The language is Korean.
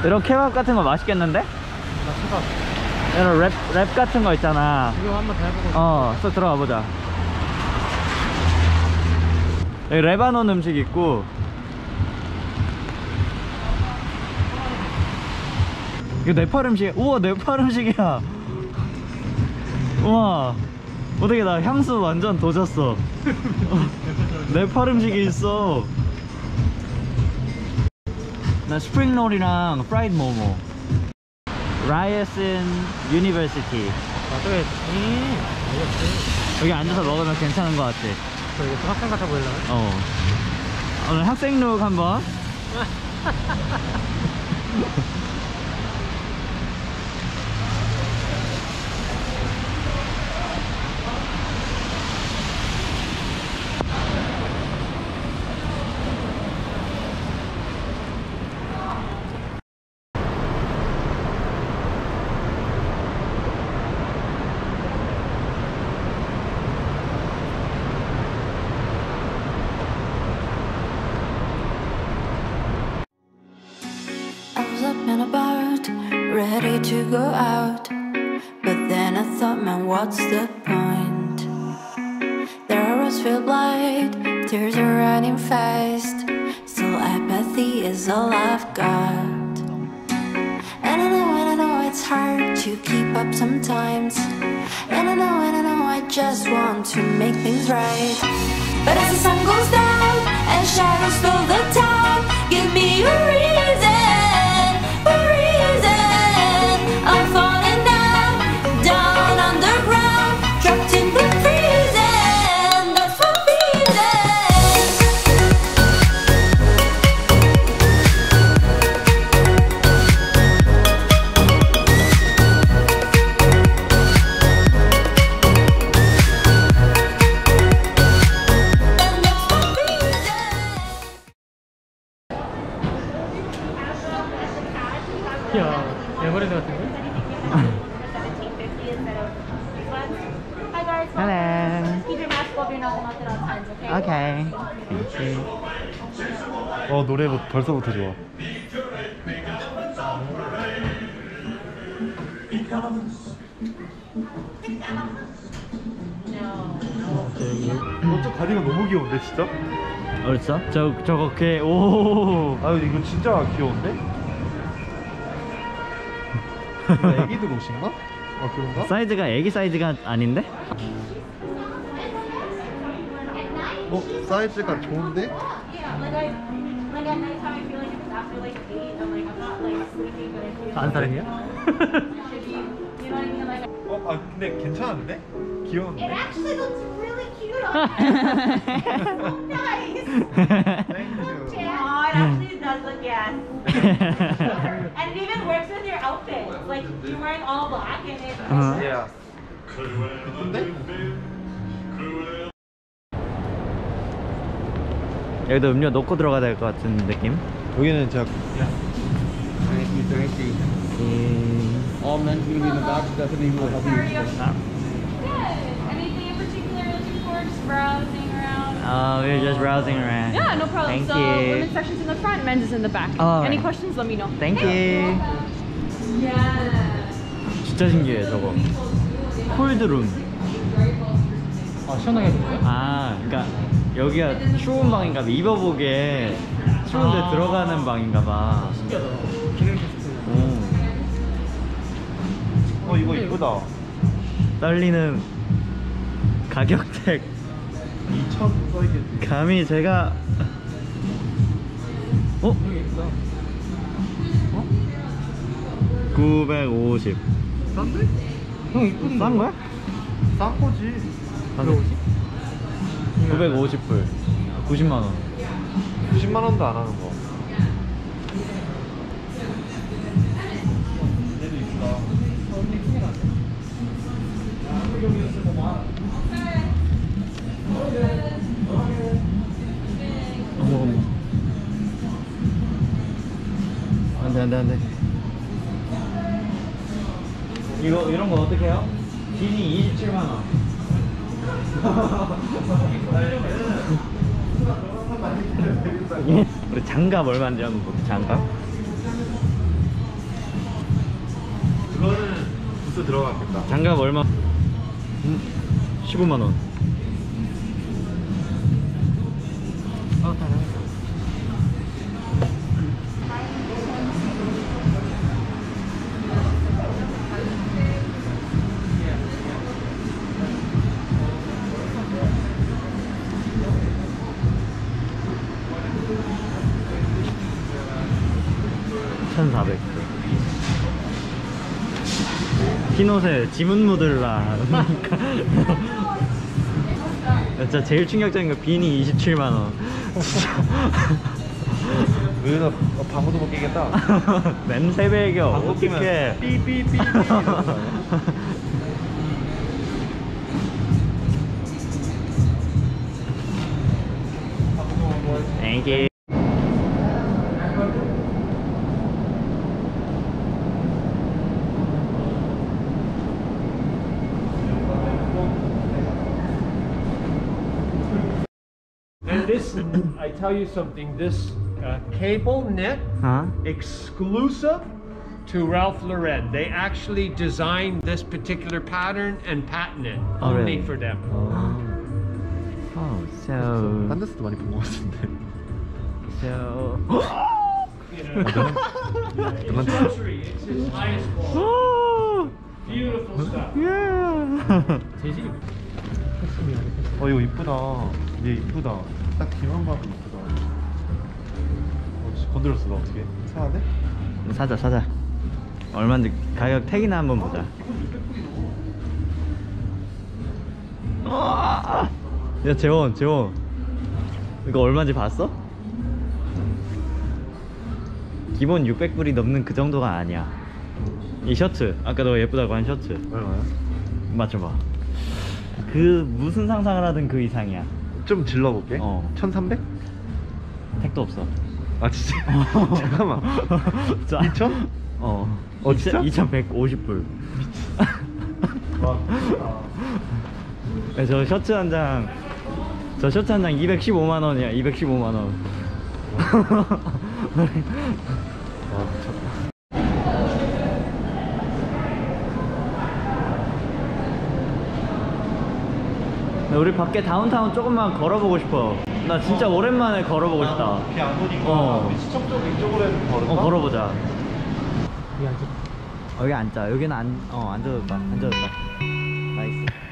이런 케밥 같은 거 맛있겠는데? 나 초밥. 이런 랩 같은 거 있잖아. 이거 한번 더 해보고. 또 들어가 보자. 여기 레바논 음식 있고. 이거 네팔 음식. 우와, 네팔 음식이야. 우와, 어떻게 나 향수 완전 도졌어. 네팔 음식이 있어. 나 스프링롤이랑 프라이드 모모. 라이슨 유니버시티. 저기 알겠지. 여기 앉아서 먹으면 괜찮은 것 같아. 저기 좀 학생 같아 보이려나? 오늘 학생 룩 한번. And about, ready to go out, but then I thought, man, what's the point? There are roads filled blind, tears are running fast, still apathy is all I've got. And I know it's hard to keep up sometimes, and I know I just want to make things right. But as the sun goes down and shadows fill the town, give me a reason. I'm falling down underground, trapped in the prison. That's what 야, 에버랜드 같은데? Hello. Keep your mask over your nose and mouth at all times, okay? Okay. 노래 벌써부터 좋아. 저 가디건 너무 귀여운데 진짜? 어딨어? 저거 걔. 오. 아 이거 진짜 귀여운데? 애기들 옷인가? 아 그런가? 사이즈가 애기 사이즈가 아닌데? 사이즈가 좋은데? Like at nighttime, I feel like if it's after like 8, I'm like, I'm not like sleepy, but I feel like 안 사랑이야? should be, you know what I mean? Like, 아 근데 괜찮은데? 귀여운데? it actually looks really cute on you. So nice. Thank you. Oh, it actually does look, yes. And it even works with your outfit. Like, you're wearing all black and it... Yeah. 예쁜데? 여기도 음료 넣고 들어가야 될 것 같은 느낌? 여기는 제가 Thank you. All men's gonna be in the back. Stephanie will help you. Good. Anything in particular you're looking for? Just browsing around? We're just browsing around. Yeah, no problem. Thank So you. women's section's in the front, men's is in the back. Oh, Any right. questions, let me know. Thank you. 진짜 신기해 저거. 콜드룸. 아, 시원하게 해줄까요? 아, 그러니까 여기가 추운 방인가 봐. 입어보기에 추운데 들어가는 방인가 봐. 신기하다. 기능 테스트. 이거 이쁘다. 떨리는 가격택. 2,000 써있겠지. 감히 제가 이거 예쁘다. 950. 싼데? 형 이쁜데? 싼 거야? 싼 거지. 950불. 90만 원. 90만 원도 안 하는 거. 얘도 이쁘다. 어머. 안돼. 이런 거 어떻게 해요? 기니 27만 원. 우리 장갑 얼마인지 한번 볼게. 장갑. 부스 들어갔겠다. 장갑 얼마? 15만 원. 흰옷에 지문 묻을라. 진짜 제일 충격적인 거 비니 27만 원. 여기다 방구도 못 끼겠다. 냄새 배겨. 방구 끼면 어떡해. 삐삐삐삐. Thank you. And this, I tell you something, this cable knit Huh? exclusive to Ralph Lauren. They actually designed this particular pattern and patent it Oh, only really? for them. Oh, so 딴 데서도 많이 본 것 같은데. You know, it's luxury. It's his highest quality. Beautiful stuff. Yeah. 재질이 이거 이쁘다. 얘 이쁘다. 딱 뒤만 봐도 이쁘다. 건드렸어 나 어떻게? 사야 돼? 사자. 얼마인지 가격 택이나 한번 보자. 야 재원 이거 얼마인지 봤어? 기본 600불이 넘는 그 정도가 아니야. 이 셔츠 아까 너 예쁘다고 한 셔츠 얼마야? 맞춰봐. 그 무슨 상상을 하든 그 이상이야. 좀 질러볼게. 1300? 택도 없어. 아 진짜? 잠깐만. 2000? 진짜? 2150불. 저 셔츠 한 장 215만 원이야. 215만 원. 우리 밖에 다운타운 조금만 걸어보고 싶어. 나 진짜 오랜만에 걸어보고 싶다. 비 안 오니까 시청 쪽 이쪽으로 해서 걸을까? 걸어보자. 여기 앉아. 여기 앉자. 여기는 앉아도 돼. 나이스.